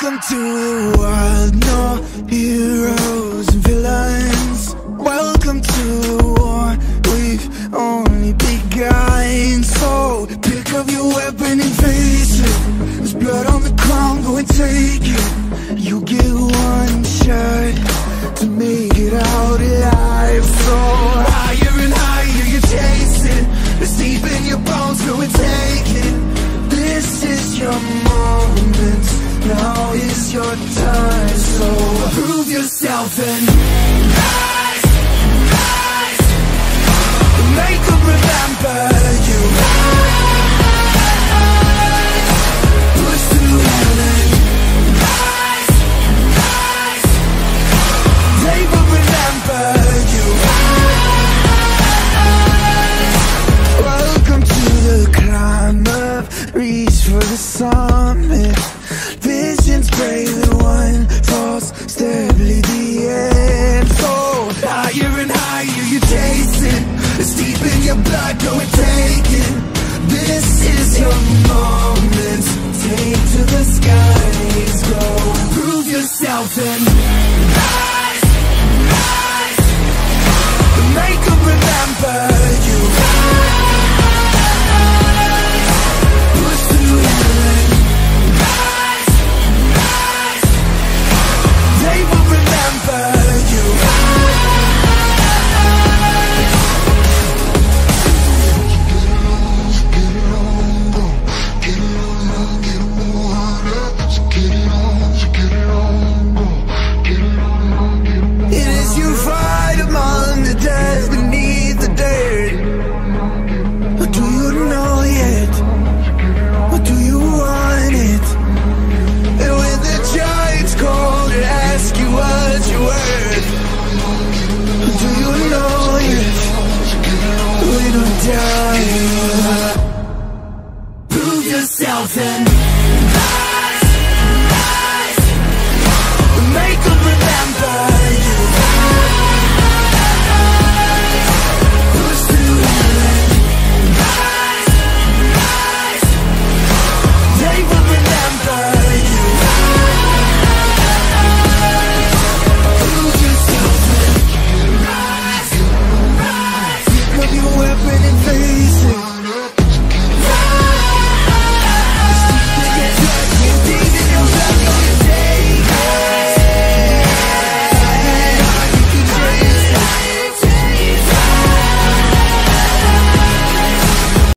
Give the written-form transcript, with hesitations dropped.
Welcome to the wild, no heroes and villains. Welcome to the war, we've only begun. So pick up your weapon and face it. There's blood on the ground, go and take it. You get one shot to make it out alive. So higher and higher you're chasing, it's deep in your bones, go and take it. This is your moment, now is your time. So prove yourself and rise, rise. Make them remember you. Rise, push to heaven. Rise, rise. They will remember you. Rise. Welcome to the climb up, reach for the summit. Visions brave, the one false step lead the end. So higher and higher you're chasing, it's deep in your blood, go and take it. This is your moment, take to the skies, go. Prove yourself and rise.